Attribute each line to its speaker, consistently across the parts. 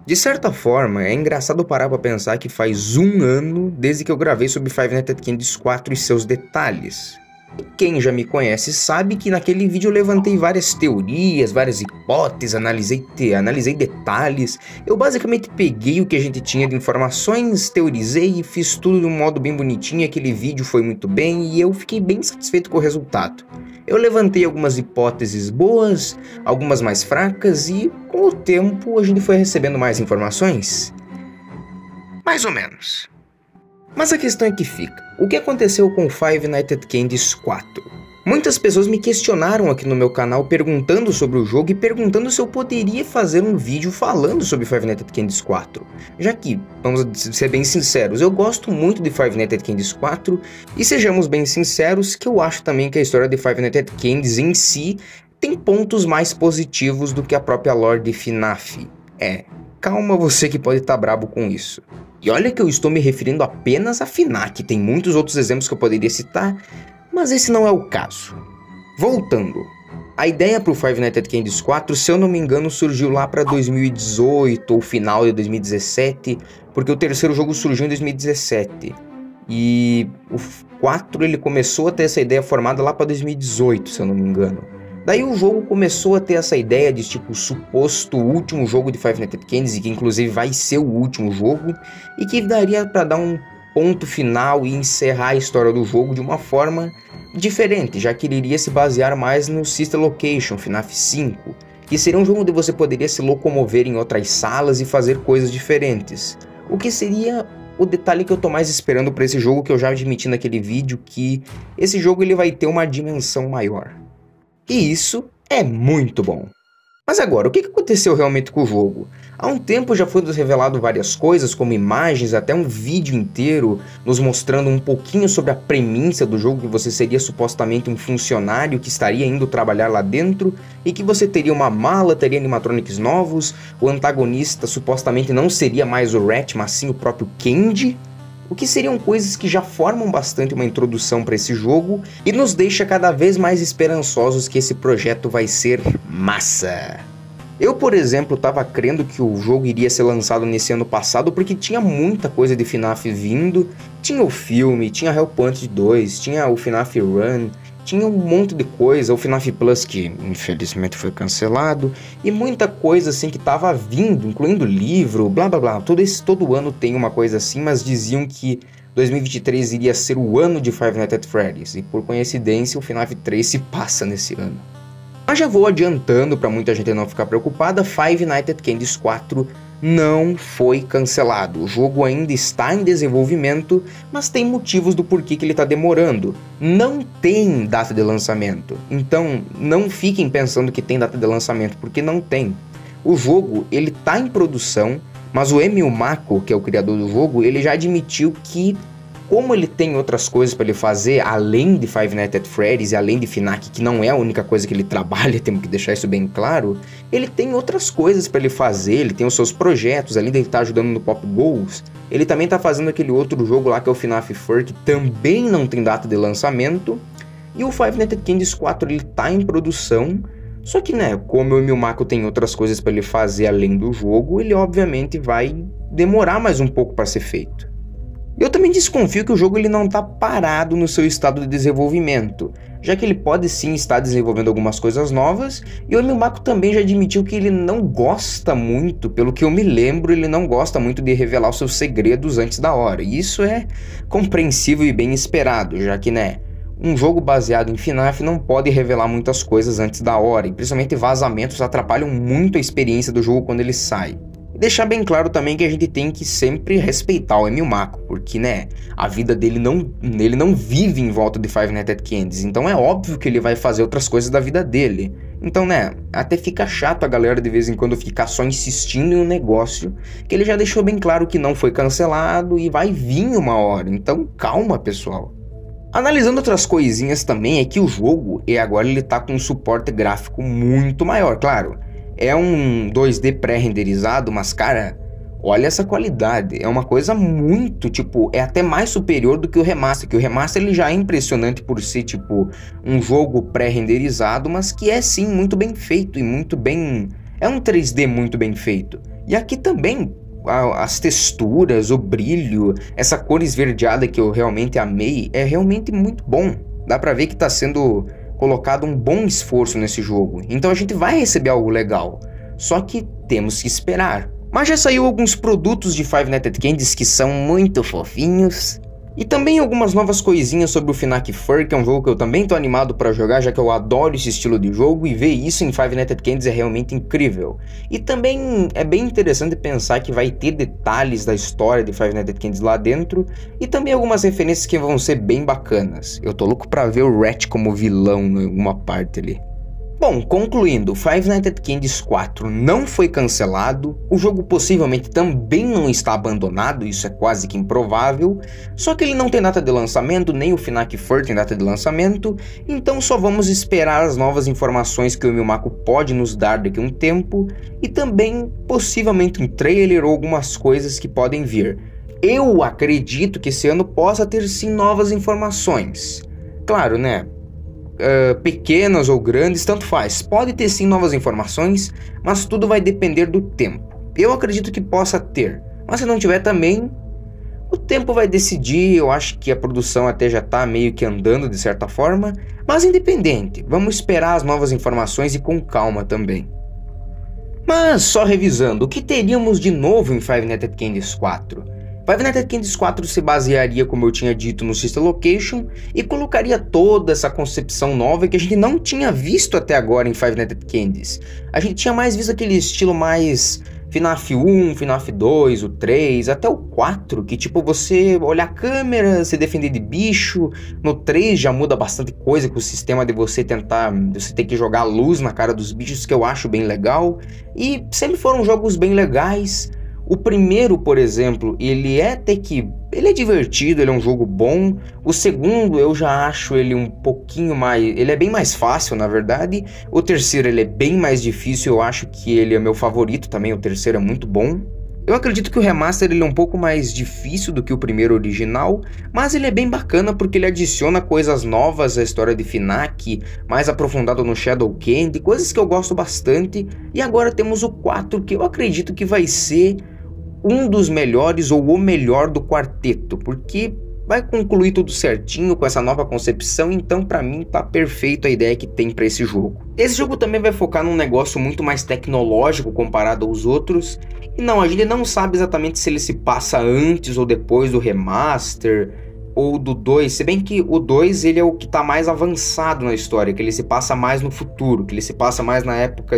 Speaker 1: De certa forma, é engraçado parar pra pensar que faz um ano desde que eu gravei sobre Five Nights at Candy's 4 e seus detalhes. E quem já me conhece sabe que naquele vídeo eu levantei várias teorias, várias hipóteses, analisei detalhes. Eu basicamente peguei o que a gente tinha de informações, teorizei e fiz tudo de um modo bem bonitinho. Aquele vídeo foi muito bem e eu fiquei bem satisfeito com o resultado. Eu levantei algumas hipóteses boas, algumas mais fracas e, com o tempo, a gente foi recebendo mais informações. Mais ou menos. Mas a questão é que fica, o que aconteceu com Five Nights at Candy's 4? Muitas pessoas me questionaram aqui no meu canal perguntando sobre o jogo e perguntando se eu poderia fazer um vídeo falando sobre Five Nights at Candy's 4. Já que, vamos ser bem sinceros, eu gosto muito de Five Nights at Candy's 4 e sejamos bem sinceros que eu acho também que a história de Five Nights at Candy's em si tem pontos mais positivos do que a própria lore de FNAF. Calma você que pode estar brabo com isso. E olha que eu estou me referindo apenas a FNAF, tem muitos outros exemplos que eu poderia citar, mas esse não é o caso. Voltando, a ideia para o Five Nights at Candy's 4, se eu não me engano, surgiu lá para 2018 ou final de 2017, porque o terceiro jogo surgiu em 2017. E o 4 ele começou a ter essa ideia formada lá para 2018, se eu não me engano. Daí o jogo começou a ter essa ideia de tipo suposto último jogo de Five Nights at Candy's, e que inclusive vai ser o último jogo, e que daria para dar um ponto final e encerrar a história do jogo de uma forma diferente, já que ele iria se basear mais no Sister Location, FNAF 5, que seria um jogo onde você poderia se locomover em outras salas e fazer coisas diferentes. O que seria o detalhe que eu tô mais esperando para esse jogo, que eu já admiti naquele vídeo, que esse jogo ele vai ter uma dimensão maior. E isso é muito bom. Mas agora, o que aconteceu realmente com o jogo? Há um tempo já foi nos revelado várias coisas, como imagens, até um vídeo inteiro nos mostrando um pouquinho sobre a premissa do jogo, que você seria supostamente um funcionário que estaria indo trabalhar lá dentro, e que você teria uma mala, teria animatronics novos, o antagonista supostamente não seria mais o Ratch, mas sim o próprio Candy. O que seriam coisas que já formam bastante uma introdução para esse jogo e nos deixa cada vez mais esperançosos que esse projeto vai ser massa. Eu, por exemplo, estava crendo que o jogo iria ser lançado nesse ano passado porque tinha muita coisa de FNAF vindo, tinha o filme, tinha Hellpoint 2, tinha o FNAF Run, tinha um monte de coisa, o FNAF Plus que infelizmente foi cancelado, e muita coisa assim que tava vindo, incluindo livro, blá blá blá, todo ano tem uma coisa assim, mas diziam que 2023 iria ser o ano de Five Nights at Freddy's, e por coincidência o FNAF 3 se passa nesse ano. Mas já vou adiantando para muita gente não ficar preocupada, Five Nights at Candy's 4 não foi cancelado. O jogo ainda está em desenvolvimento, mas tem motivos do porquê que ele está demorando. Não tem data de lançamento, então não fiquem pensando que tem data de lançamento, porque não tem. O jogo ele está em produção, mas o Emil Mako, que é o criador do jogo, ele já admitiu que, como ele tem outras coisas para ele fazer, além de Five Nights at Freddy's e além de FNAF, que não é a única coisa que ele trabalha, temos que deixar isso bem claro, ele tem outras coisas para ele fazer, ele tem os seus projetos, além de ele estar ajudando no Pop Goals, ele também está fazendo aquele outro jogo lá que é o FNAF Fur, que também não tem data de lançamento, e o Five Nights at Candy's 4 ele está em produção, só que né, como o Emil Mako tem outras coisas para ele fazer além do jogo, ele obviamente vai demorar mais um pouco para ser feito. Eu também desconfio que o jogo ele não está parado no seu estado de desenvolvimento, já que ele pode sim estar desenvolvendo algumas coisas novas, e o Emil Mako também já admitiu que ele não gosta muito, pelo que eu me lembro, ele não gosta muito de revelar os seus segredos antes da hora, e isso é compreensível e bem esperado, já que né, um jogo baseado em FNAF não pode revelar muitas coisas antes da hora, e principalmente vazamentos atrapalham muito a experiência do jogo quando ele sai. E deixar bem claro também que a gente tem que sempre respeitar o Emil Mako, porque né, a vida dele ele não vive em volta de Five Nights at Candy's, então é óbvio que ele vai fazer outras coisas da vida dele. Então né, até fica chato a galera de vez em quando ficar só insistindo em um negócio, que ele já deixou bem claro que não foi cancelado e vai vir uma hora, então calma pessoal. Analisando outras coisinhas também é que o jogo, agora ele tá com um suporte gráfico muito maior, claro. É um 2D pré-renderizado, mas cara, olha essa qualidade, é uma coisa muito, tipo, é até mais superior do que o remaster, que o remaster ele já é impressionante por ser, tipo, um jogo pré-renderizado, mas que é sim muito bem feito e muito bem, é um 3D muito bem feito. E aqui também, as texturas, o brilho, essa cor esverdeada que eu realmente amei, é realmente muito bom. Dá pra ver que tá sendo colocado um bom esforço nesse jogo, então a gente vai receber algo legal, só que temos que esperar. Mas já saiu alguns produtos de Five Nights at Candy's que são muito fofinhos. E também algumas novas coisinhas sobre o Finac Fur, que é um jogo que eu também tô animado para jogar, já que eu adoro esse estilo de jogo, e ver isso em Five Nights at Candy's é realmente incrível. E também é bem interessante pensar que vai ter detalhes da história de Five Nights at Candy's lá dentro, e também algumas referências que vão ser bem bacanas. Eu tô louco pra ver o Ratch como vilão em alguma parte ali. Bom, concluindo, Five Nights at Candy's 4 não foi cancelado, o jogo possivelmente também não está abandonado, isso é quase que improvável, só que ele não tem data de lançamento, nem o Finac Fur tem data de lançamento, então só vamos esperar as novas informações que o Miyamako pode nos dar daqui a um tempo, e também possivelmente um trailer ou algumas coisas que podem vir. Eu acredito que esse ano possa ter sim novas informações. Claro, né? Pequenas ou grandes, tanto faz. Pode ter sim novas informações, mas tudo vai depender do tempo. Eu acredito que possa ter, mas se não tiver também, o tempo vai decidir. Eu acho que a produção até já está meio que andando de certa forma, mas independente, vamos esperar as novas informações e com calma também. Mas só revisando, o que teríamos de novo em Five Nights at Candy's 4? Five Nights at Candy's 4 se basearia, como eu tinha dito, no Sister Location e colocaria toda essa concepção nova que a gente não tinha visto até agora em Five Nights at Candy's. A gente tinha mais visto aquele estilo mais FNAF 1, FNAF 2, o 3, até o 4, que tipo você olhar a câmera, se defender de bicho. No 3 já muda bastante coisa com o sistema de você ter que jogar luz na cara dos bichos, que eu acho bem legal. E sempre foram jogos bem legais. O primeiro, por exemplo, ele é divertido, ele é um jogo bom. O segundo eu já acho ele um pouquinho mais, ele é bem mais fácil, na verdade. O terceiro ele é bem mais difícil, eu acho que ele é meu favorito também, o terceiro é muito bom. Eu acredito que o remaster ele é um pouco mais difícil do que o primeiro original, mas ele é bem bacana porque ele adiciona coisas novas à história de Finac, mais aprofundado no Shadow Candy, coisas que eu gosto bastante. E agora temos o 4, que eu acredito que vai ser um dos melhores ou o melhor do quarteto, porque vai concluir tudo certinho com essa nova concepção, então pra mim tá perfeito a ideia que tem pra esse jogo. Esse jogo também vai focar num negócio muito mais tecnológico comparado aos outros, e não, a gente não sabe exatamente se ele se passa antes ou depois do remaster, ou do 2, se bem que o 2 ele é o que tá mais avançado na história, que ele se passa mais no futuro, que ele se passa mais na época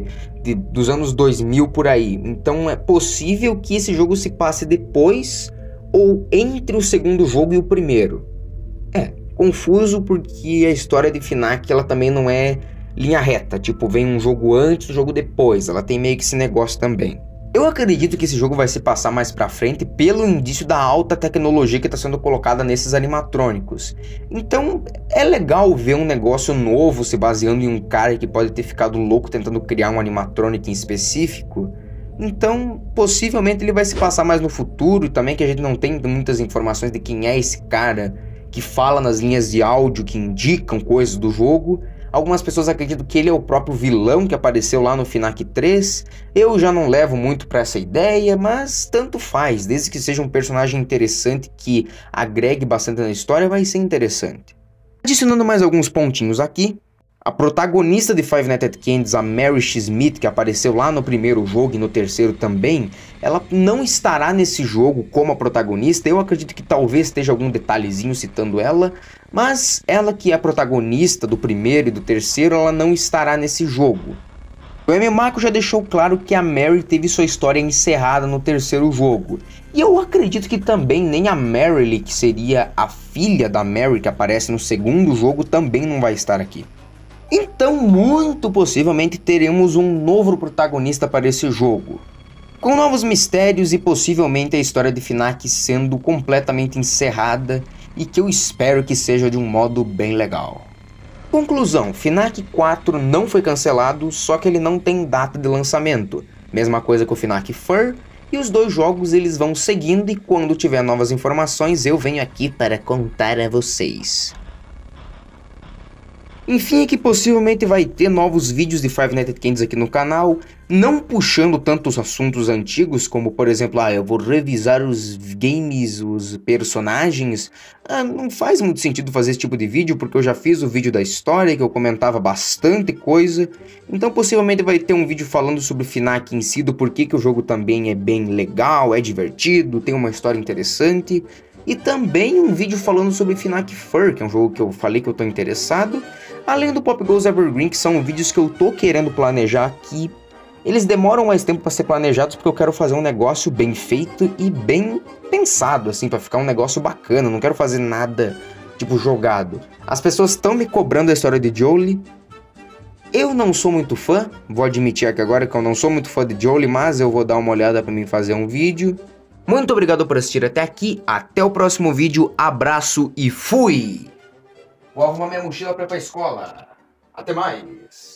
Speaker 1: dos anos 2000 por aí. Então é possível que esse jogo se passe depois ou entre o segundo jogo e o primeiro. É confuso porque a história de Finac ela também não é linha reta, tipo vem um jogo antes, um jogo depois, ela tem meio que esse negócio também. Eu acredito que esse jogo vai se passar mais pra frente pelo indício da alta tecnologia que está sendo colocada nesses animatrônicos. Então é legal ver um negócio novo se baseando em um cara que pode ter ficado louco tentando criar um animatrônico em específico. Então possivelmente ele vai se passar mais no futuro, e também que a gente não tem muitas informações de quem é esse cara que fala nas linhas de áudio que indicam coisas do jogo. Algumas pessoas acreditam que ele é o próprio vilão que apareceu lá no Finac 3. Eu já não levo muito pra essa ideia, mas tanto faz. Desde que seja um personagem interessante que agregue bastante na história, vai ser interessante. Adicionando mais alguns pontinhos aqui. A protagonista de Five Nights at Candy's, a Mary X. Smith, que apareceu lá no primeiro jogo e no terceiro também, ela não estará nesse jogo como a protagonista. Eu acredito que talvez esteja algum detalhezinho citando ela, mas ela que é a protagonista do primeiro e do terceiro, ela não estará nesse jogo. O Miyamako já deixou claro que a Mary teve sua história encerrada no terceiro jogo. E eu acredito que também nem a Marylee, que seria a filha da Mary que aparece no segundo jogo, também não vai estar aqui. Então, muito possivelmente teremos um novo protagonista para esse jogo, com novos mistérios e possivelmente a história de Finac sendo completamente encerrada, e que eu espero que seja de um modo bem legal. Conclusão, Finac 4 não foi cancelado, só que ele não tem data de lançamento, mesma coisa que o Finac Fur, e os dois jogos eles vão seguindo, e quando tiver novas informações eu venho aqui para contar a vocês. Enfim, é que possivelmente vai ter novos vídeos de Five Nights at Candy's aqui no canal, não puxando tantos assuntos antigos, como por exemplo, eu vou revisar os games, os personagens. Não faz muito sentido fazer esse tipo de vídeo, porque eu já fiz o vídeo da história, que eu comentava bastante coisa. Então possivelmente vai ter um vídeo falando sobre o FNAC em si, do porquê que o jogo também é bem legal, é divertido, tem uma história interessante. E também um vídeo falando sobre FNAC Fur, que é um jogo que eu falei que eu tô interessado. Além do Pop Goes Evergreen, que são vídeos que eu tô querendo planejar aqui. Eles demoram mais tempo para ser planejados porque eu quero fazer um negócio bem feito e bem pensado, assim, para ficar um negócio bacana. Não quero fazer nada, tipo, jogado. As pessoas estão me cobrando a história de Jolie. Eu não sou muito fã, vou admitir aqui agora que eu não sou muito fã de Jolie, mas eu vou dar uma olhada para mim fazer um vídeo. Muito obrigado por assistir até aqui, até o próximo vídeo, abraço e fui! Vou arrumar minha mochila para ir pra escola. Até mais!